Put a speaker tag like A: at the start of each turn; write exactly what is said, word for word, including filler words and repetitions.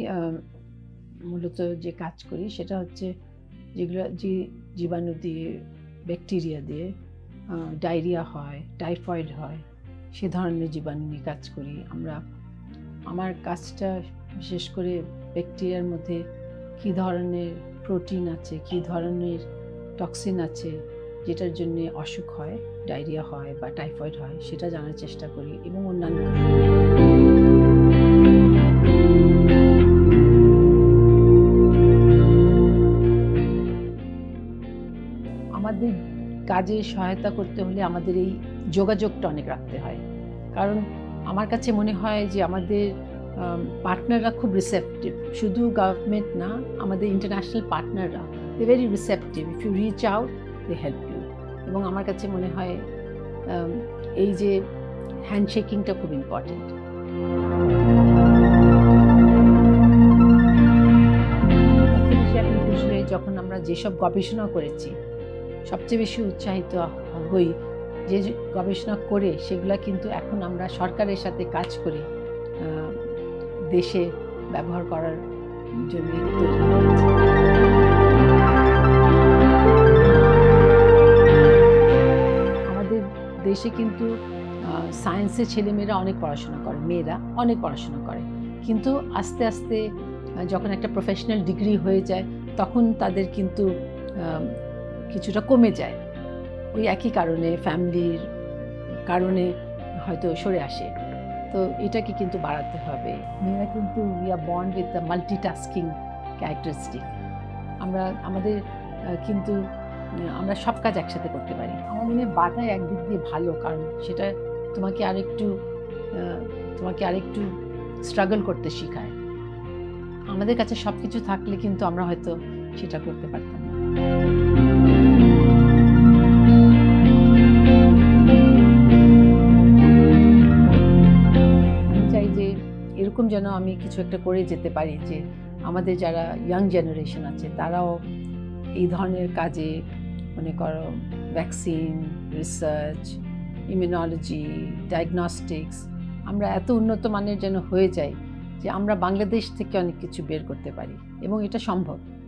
A: মূলত যে কাজ করি সেটা হচ্ছে যেগুলো যে জীবাণু দিয়ে ব্যাকটেরিয়া দিয়ে ডায়রিয়া হয়, টাইফয়েড হয়, সে ধরনের জীবাণু নিয়ে কাজ করি আমরা। আমার কাজটা বিশেষ করে ব্যাকটেরিয়ার মধ্যে কী ধরনের প্রোটিন আছে, কী ধরনের টক্সিন আছে যেটার জন্য অসুখ হয়, ডায়রিয়া হয় বা টাইফয়েড হয়, সেটা জানার চেষ্টা করি এবং অন্যান্য আমাদের কাজে সহায়তা করতে হলে আমাদের এই যোগাযোগটা অনেক রাখতে হয়। কারণ আমার কাছে মনে হয় যে আমাদের পার্টনাররা খুব রিসেপটিভ, শুধু গভর্নমেন্ট না, আমাদের ইন্টারন্যাশনাল পার্টনাররা they very receptive. If you reach out they help you. এবং আমার কাছে মনে হয় এই যে হ্যান্ডশেকিংটা খুব ইম্পর্টেন্ট। যখন আমরা যেসব গবেষণা করেছি সবচেয়ে বেশি উৎসাহিত হই যে গবেষণা করে সেগুলা কিন্তু এখন আমরা সরকারের সাথে কাজ করে দেশে ব্যবহার করার জন্য আমাদের দেশে কিন্তু সায়েন্সের ছেলেমেয়েরা অনেক পড়াশোনা করে, মেয়েরা অনেক পড়াশোনা করে, কিন্তু আস্তে আস্তে যখন একটা প্রফেশনাল ডিগ্রি হয়ে যায় তখন তাদের কিন্তু কিছুটা কমে যায়। ওই একই কারণে, ফ্যামিলির কারণে হয়তো সরে আসে। তো এটাকে কিন্তু বাড়াতে হবে। মেয়েরা কিন্তু we are born with the multitasking characteristic. আমরা আমাদের কিন্তু আমরা সব কাজ একসাথে করতে পারি। আমার মনে হয় বাধা একদিক দিয়ে ভালো, কারণ সেটা তোমাকে আরেকটু তোমাকে আরেকটু স্ট্রাগল করতে শেখায়। আমাদের কাছে সব কিছু থাকলে কিন্তু আমরা হয়তো সেটা করতে পারতাম না। আমি চাই যে এরকম যেন আমি কিছু একটা করে যেতে পারি যে আমাদের যারা ইয়াং জেনারেশন আছে তারাও এই ধরনের কাজে, মনে করো ভ্যাকসিন, রিসার্চ, ইমিউনোলজি, ডায়াগনস্টিক্স, আমরা এত উন্নত মানের যেন হয়ে যাই যে আমরা বাংলাদেশ থেকে অনেক কিছু বের করতে পারি, এবং এটা সম্ভব।